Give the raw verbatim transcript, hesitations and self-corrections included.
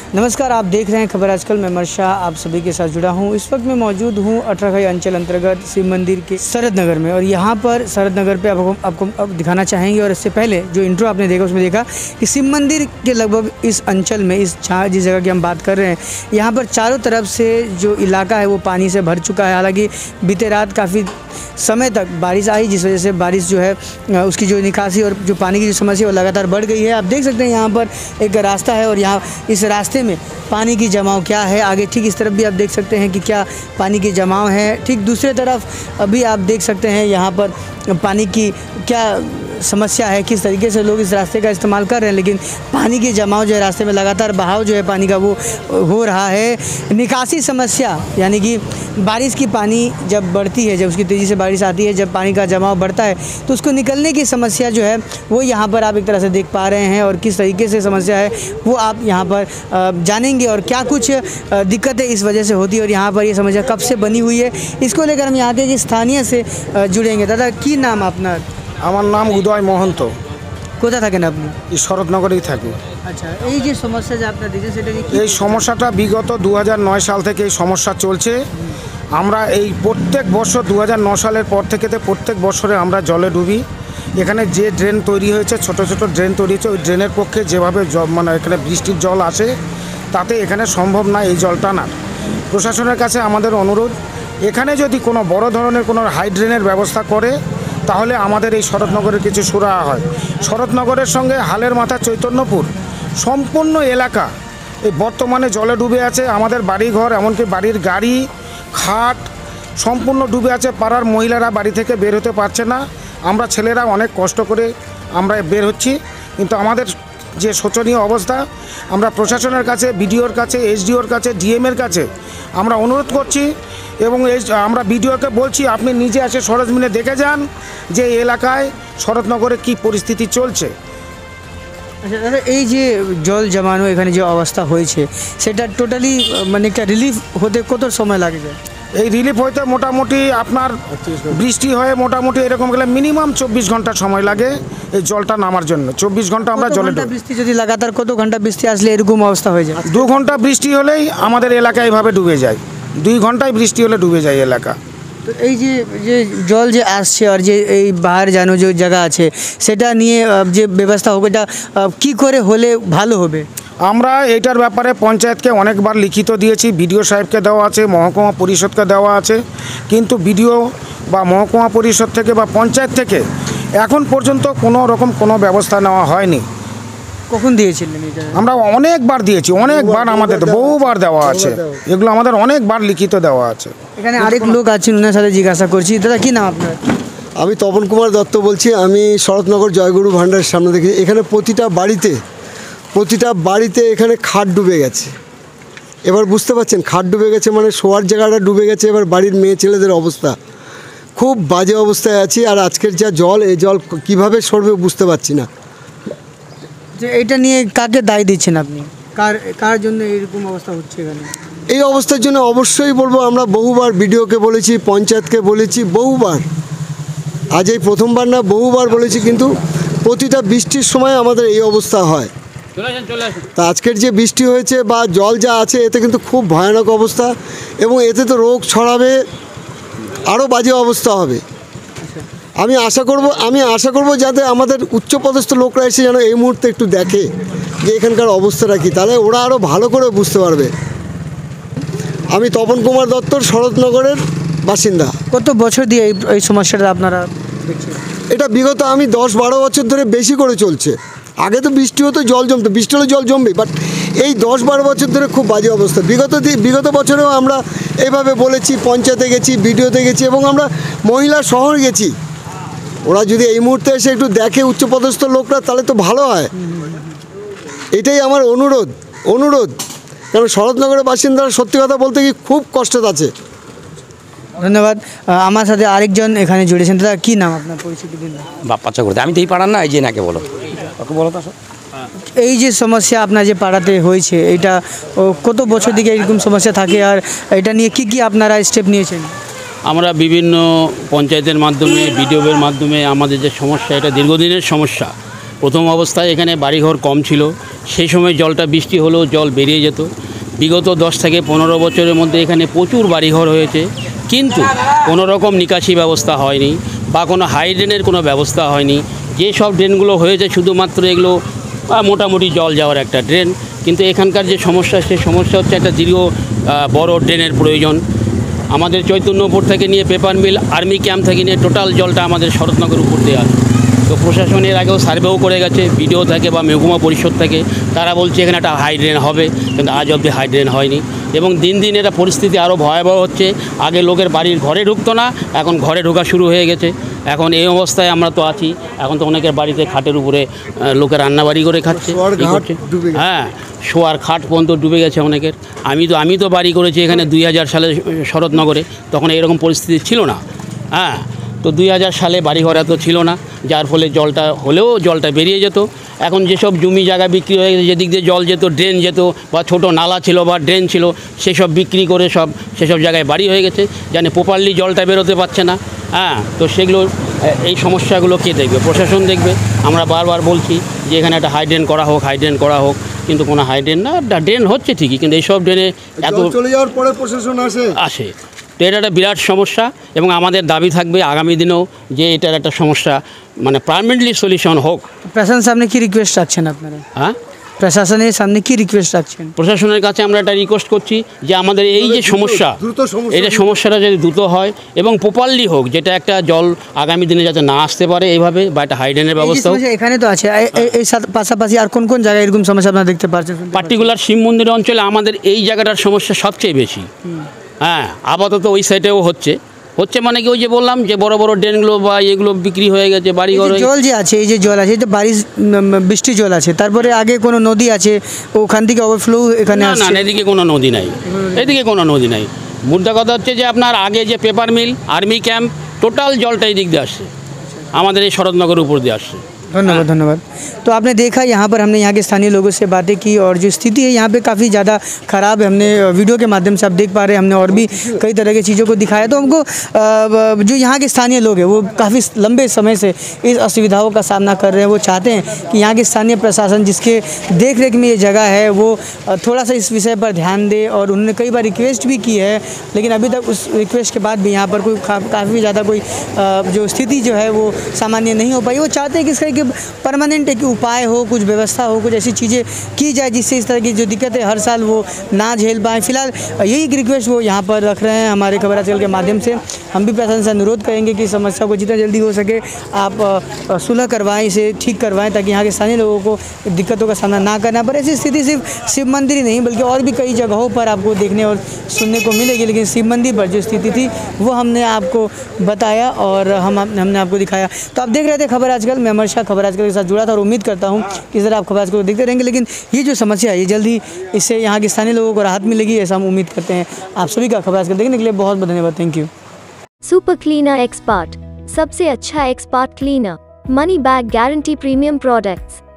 नमस्कार, आप देख रहे हैं खबर आजकल। मैं मर्शा आप सभी के साथ जुड़ा हूं। इस वक्त मैं मौजूद हूं अठारहखाई अंचल अंतर्गत शिव मंदिर के शरद नगर में, और यहां पर शरद नगर पे आपको आपको अब दिखाना चाहेंगे। और इससे पहले जो इंट्रो आपने देखा उसमें देखा कि शिव मंदिर के लगभग इस अंचल में, इस जहाँ जिस जगह की हम बात कर रहे हैं, यहाँ पर चारों तरफ से जो इलाका है वो पानी से भर चुका है। हालाँकि बीते रात काफ़ी समय तक बारिश आई, जिस वजह से बारिश जो है उसकी जो निकासी और जो पानी की जो समस्या वो लगातार बढ़ गई है। आप देख सकते हैं यहाँ पर एक रास्ता है, और यहाँ इस रास्ते में पानी की जमाव क्या है, आगे ठीक इस तरफ भी आप देख सकते हैं कि क्या पानी की जमाव है। ठीक दूसरे तरफ अभी आप देख सकते हैं यहाँ पर पानी की क्या समस्या है, किस तरीके से लोग इस रास्ते का इस्तेमाल कर रहे हैं, लेकिन पानी की जमाव जो है रास्ते में लगातार बहाव जो है पानी का वो हो रहा है। निकासी समस्या यानी कि बारिश की पानी जब बढ़ती है, जब उसकी तेज़ी से बारिश आती है, जब पानी का जमाव बढ़ता है तो उसको निकलने की समस्या जो है वो यहाँ पर आप एक तरह से देख पा रहे हैं। और किस तरीके से समस्या है वो आप यहाँ पर जानेंगे, और क्या कुछ दिक्कतें इस वजह से होती है, और यहाँ पर ये समस्या कब से बनी हुई है, इसको लेकर हम यहाँ के स्थानीय से जुड़ेंगे। दादा की नाम अपना? আমার নাম উদয় মহন্ত। কোথায় থাকেন আপনি? এই শরৎনগরেই থাকি। আচ্ছা, এই যে সমস্যা যে আপনারা দেখছেন সেটা কি? এই সমস্যাটা বিগত দু হাজার নয় সাল থেকে এই সমস্যা চলছে। আমরা এই প্রত্যেক বছর দু হাজার নয় সালের পর থেকে প্রত্যেক বছরে আমরা জলে ডুবি। এখানে যে ড্রেন তৈরি হয়েছে, ছোট ছোট ড্রেন তৈরি হয়েছে, ওই ড্রেনের পক্ষে যেভাবে মানে এখানে বৃষ্টির জল আসে তাতে এখানে সম্ভব না এই জল টানার। প্রশাসনের কাছে আমাদের অনুরোধ, এখানে যদি কোনো বড় ধরনের কোনো হাই ড্রেনের ব্যবস্থা করে তাহলে আমাদের এই শরৎনগরের কিছু সুরাহা হয়। শরৎনগরের সঙ্গে হালের মাথা চৈতন্যপুর সম্পূর্ণ এলাকা এই বর্তমানে জলে ডুবে আছে। আমাদের বাড়িঘর, এমনকি বাড়ির গাড়ি, খাট সম্পূর্ণ ডুবে আছে। পাড়ার মহিলারা বাড়ি থেকে বের হতে পারছে না। আমরা ছেলেরা অনেক কষ্ট করে আমরা বের হচ্ছি, কিন্তু আমাদের যে শোচনীয় অবস্থা, আমরা প্রশাসনের কাছে, বিডিওর কাছে, এসডিওর কাছে, ডিএমের কাছে আমরা অনুরোধ করছি। এবং এই আমরা বিডিওকে বলছি আপনি নিজে এসে সরেজমিনে দেখে যান যে এই এলাকায় শরৎনগরে কি পরিস্থিতি চলছে। আচ্ছা দাদা, এই যে জল জমানো এখানে যে অবস্থা হয়েছে সেটা টোটালি মানে একটা রিলিফ হতে কত সময় লাগে যায়? এই রিলিফ হইতে মোটামুটি আপনার বৃষ্টি হয়ে মোটামুটি এরকম গেলে মিনিমাম চব্বিশ ঘন্টা সময় লাগে এই জলটা নামার জন্য। চব্বিশ ঘন্টা আমরা জলে ডুবি। বৃষ্টি যদি লাগাতার কত ঘন্টা বৃষ্টি আসলে এরকম অবস্থা হয়ে যায়? দু ঘন্টা বৃষ্টি হলেই আমাদের এলাকা এইভাবে ডুবে যায়। দুই ঘন্টায় বৃষ্টি হলে ডুবে যায় এলাকা। তো এই যে যে জল যে আসছে আর যে এই বাহার জানো যে জায়গা আছে সেটা নিয়ে যে ব্যবস্থা হবে, এটা কী করে হলে ভালো হবে? আমরা এইটার ব্যাপারে পঞ্চায়েতকে অনেকবার লিখিত দিয়েছি, বিডিও সাহেবকে দেওয়া আছে, মহকুমা পরিষদকে দেওয়া আছে, কিন্তু বিডিও বা মহকুমা পরিষদ থেকে বা পঞ্চায়েত থেকে এখন পর্যন্ত কোনো রকম কোনো ব্যবস্থা নেওয়া হয়নি। কখন দিয়েছিলেন এটা? আমরা অনেকবার দিয়েছি, অনেকবার আমাদের বহুবার দেওয়া আছে, এগুলো আমাদের অনেকবার লিখিত দেওয়া আছে। এখানে আরেক লোক আছেন, ওনার সাথে জিজ্ঞাসা করছি। দাদা কি নাম আপনার? আমি তপন কুমার দত্ত বলছি। আমি শরৎনগর জয়গুরু ভাণ্ডারের সামনে দেখি এখানে প্রতিটা বাড়িতে প্রতিটা বাড়িতে এখানে খাট ডুবে গেছে। এবার বুঝতে পারছেন, খাট ডুবে গেছে মানে শোয়ার জায়গাটা ডুবে গেছে। এবার বাড়ির মেয়ে ছেলেদের অবস্থা খুব বাজে অবস্থায় আছি। আর আজকের যা জল, এই জল কীভাবে সরবে বুঝতে পারছি না। যে এটা নিয়ে কাকে দায় দিচ্ছেন আপনি? কার কার জন্য এরকম অবস্থা হচ্ছে এখানে? এই অবস্থার জন্য অবশ্যই বলবো, আমরা বহুবার বিডিওকে বলেছি, পঞ্চায়েতকে বলেছি, বহুবার। আজ এই প্রথমবার না, বহুবার বলেছি, কিন্তু প্রতিটা বৃষ্টির সময় আমাদের এই অবস্থা হয়। তা আজকের যে বৃষ্টি হয়েছে বা জল যা আছে এতে কিন্তু খুব ভয়ানক অবস্থা, এবং এতে তো রোগ ছড়াবে, আরও বাজে অবস্থা হবে। আমি আশা করব আমি আশা করব যাতে আমাদের উচ্চপদস্থ লোকরা এসে যেন এই মুহূর্তে একটু দেখে যে এখানকার অবস্থাটা কী, তাহলে ওরা আরও ভালো করে বুঝতে পারবে। আমি তপন কুমার দত্তর শরৎনগরের বাসিন্দা। কত বছর দিয়ে এই এই সমস্যাটা আপনারা দেখছেন? এটা বিগত আমি দশ বারো বছর ধরে বেশি করে চলছে। আগে তো বৃষ্টি হতো, জল জমতো, বৃষ্টি হলে জল জমবে, বাট এই দশ বারো বছর ধরে খুব বাজে অবস্থা। বিগত বিগত বছরেও আমরা এইভাবে বলেছি, পঞ্চায়েতে গেছি, বিডিওতে গেছি, এবং আমরা মহিলা শহর গেছি। ওরা যদি এই মুহূর্তে এসে একটু দেখে উচ্চপদস্থ লোকরা, তাহলে তো ভালো হয়। এটাই আমার অনুরোধ অনুরোধ কারণ শরৎনগরের বাসিন্দারা সত্যি কথা বলতে কি খুব কষ্টে আছে। ধন্যবাদ। আমার সাথে আরেকজন এখানে জুড়েছেন। দাদা কি নাম আপনার? পরিচিতি দিন। বাপ্পা চক্রবর্তী। আমি তো এই পাড়ার না, এই যে নাকে বলো ওকে বলো তো। এই যে সমস্যা আপনার যে পাড়াতে হয়েছে, এটা কত বছর দিকে এরকম সমস্যা থাকে, আর এটা নিয়ে কি কি আপনারা স্টেপ নিয়েছেন? আমরা বিভিন্ন পঞ্চায়েতের মাধ্যমে, বিডিওর মাধ্যমে আমাদের যে সমস্যা, এটা দীর্ঘদিনের সমস্যা, প্রথম অবস্থায় এখানে বাড়িঘর কম ছিল, সেই সময় জলটা বৃষ্টি হলেও জল বেরিয়ে যেত। বিগত দশ থেকে পনেরো বছরের মধ্যে এখানে প্রচুর বাড়িঘর হয়েছে, কিন্তু কোনো রকম নিকাশি ব্যবস্থা হয়নি বা কোনো হাই ড্রেনের কোনো ব্যবস্থা হয়নি। যে সব ড্রেনগুলো হয়েছে শুধুমাত্র এগুলো মোটামুটি জল যাওয়ার একটা ড্রেন, কিন্তু এখানকার যে সমস্যা সেই সমস্যা হচ্ছে একটা দীর্ঘ বড় ড্রেনের প্রয়োজন। আমাদের চৈতন্যপুর থেকে নিয়ে পেপার মিল, আর্মি ক্যাম্প থেকে নিয়ে টোটাল জলটা আমাদের শরৎনগর উপর দিয়ে আসে। তো প্রশাসন এর আগেও সার্ভেও করে গেছে, বিডিও থেকে বা মহকুমা পরিষদ থেকে, তারা বলছে এখানে একটা হাই ড্রেন হবে, কিন্তু আজ অবধি হাই ড্রেন হয়নি। এবং দিন দিন এটা পরিস্থিতি আরও ভয়াবহ হচ্ছে। আগে লোকের বাড়ির ঘরে ঢুকতো না, এখন ঘরে ঢোকা শুরু হয়ে গেছে। এখন এই অবস্থায় আমরা তো আছি, এখন তো অনেকের বাড়িতে খাটের উপরে লোকের রান্নাবাড়ি করে খাচ্ছে, হ্যাঁ, শোয়ার খাট পর্যন্ত ডুবে গেছে অনেকের। আমি তো আমি তো বাড়ি করেছি এখানে দুই হাজার সালে শরৎনগরে, তখন এরকম পরিস্থিতি ছিল না, হ্যাঁ। তো দুই হাজার সালে বাড়িঘর এত ছিল না, যার ফলে জলটা হলেও জলটা বেরিয়ে যেত। এখন যেসব জমি জায়গা বিক্রি হয়ে গেছে, যেদিক দিয়ে জল যেত, ড্রেন যেত বা ছোট নালা ছিল বা ড্রেন ছিল, সেসব বিক্রি করে সব সেসব জায়গায় বাড়ি হয়ে গেছে, জানে প্রপারলি জলটা বেরোতে পারছে না, হ্যাঁ। তো সেগুলো এই সমস্যাগুলো কে দেখবে? প্রশাসন দেখবে। আমরা বারবার বলছি যে এখানে একটা হাই ড্রেন করা হোক, হাই ড্রেন করা হোক, কিন্তু কোনো হাই ড্রেন না, ড্রেন হচ্ছে ঠিকই, কিন্তু এইসব ড্রেনে এত চলে যাওয়ার পরে প্রশাসন আসে আসে তো এটা একটা বিরাট সমস্যা। এবং আমাদের দাবি থাকবে আগামী দিনেও যে এটার একটা সমস্যা মানে পার্মানেন্টলি সলিউশন হোক। প্রশাসনের সামনে কি রিকোয়েস্ট রাখছেন আপনারা? হ্যাঁ, প্রশাসনের সামনে কি রিকোয়েস্ট রাখছেন? প্রশাসনের কাছে আমরা একটা রিকোয়েস্ট করছি যে আমাদের এই যে সমস্যা, এটা সমস্যাটা যদি দ্রুত হয় এবং প্রপারলি হোক, যেটা একটা জল আগামী দিনে যাতে না আসতে পারে এইভাবে, বা একটা হাইড্রেনের ব্যবস্থা হোক। এখানে তো আছে, এই পাশাপাশি আর কোন কোন জায়গায় এরকম সমস্যা আপনারা দেখতে পাচ্ছেন? পার্টিকুলার শিব মন্দির অঞ্চলে আমাদের এই জায়গাটার সমস্যা সবচেয়ে বেশি, হ্যাঁ। আপাতত ওই সাইডেও হচ্ছে হচ্ছে মানে কি, ওই যে বললাম যে বড় বড় ড্রেনগুলো বা এগুলো বিক্রি হয়ে গেছে, বাড়িঘর জল যে আছে, এই যে জল আছে, এই তো বারিশ বৃষ্টি জল আছে, তারপরে আগে কোনো নদী আছে, ওখান থেকে ওভারফ্লো এখানে না, না, এদিকে কোনো নদী নাই, এদিকে কোনো নদী নাই। মুদ্রা কথা হচ্ছে যে আপনার আগে যে paper mill, army camp, total জলটা এই দিক দিয়ে আসছে, আমাদের এই শরৎনগর উপর দিয়ে আসছে। धन्यवाद धन्यवाद। तो आपने देखा यहाँ पर हमने यहाँ के स्थानीय लोगों से बातें की, और जो स्थिति है यहाँ पे काफ़ी ज़्यादा ख़राब है। हमने वीडियो के माध्यम से आप देख पा रहे हैं, हमने और भी कई तरह की चीज़ों को दिखाया। तो हमको जो यहाँ के स्थानीय लोग हैं वो काफ़ी लंबे समय से इस असुविधाओं का सामना कर रहे हैं। वो चाहते हैं कि यहाँ के स्थानीय प्रशासन जिसके देख रेख में ये जगह है वो थोड़ा सा इस विषय पर ध्यान दे, और उन्होंने कई बार रिक्वेस्ट भी की है, लेकिन अभी तक उस रिक्वेस्ट के बाद भी यहाँ पर कोई काफ़ी ज़्यादा कोई जो स्थिति जो है वो सामान्य नहीं हो पाई। वो चाहते हैं कि इसका कि परमानेंट एक उपाय हो, कुछ व्यवस्था हो, कुछ ऐसी चीज़ें की जाए जिससे इस तरह की जो दिक्कतें हर साल वो ना झेल पाएँ। फिलहाल यही रिक्वेस्ट वो यहाँ पर रख रहे हैं हमारे खबर आजकल के माध्यम से। हम भी प्रशासन से अनुरोध करेंगे कि समस्या को जितना जल्दी हो सके आप सुलह करवाएं, इसे ठीक करवाएं, ताकि यहाँ के स्थानीय लोगों को दिक्कतों का सामना ना करना पड़े। ऐसी स्थिति सिर्फ शिव मंदिर ही नहीं बल्कि और भी कई जगहों पर आपको देखने और सुनने को मिलेगी, लेकिन शिव मंदिर पर जो स्थिति थी वो हमने आपको बताया और हम हमने आपको दिखाया। तो आप देख रहे थे खबर आजकल, मैं अमर शाह खबर आजकल के साथ जुड़ा था, और उम्मीद करता हूँ कि इस तरह आप खबर आजकल को देखते रहेंगे। लेकिन ये जो समस्या है ये जल्द ही इससे यहाँ के स्थानीय लोगों को राहत मिलेगी, ऐसा हम उम्मीद करते हैं। आप सभी का खबर आजकल देखने के लिए बहुत बहुत धन्यवाद। Thank you. Super cleaner expert, सबसे अच्छा expert cleaner, money back guarantee, premium products.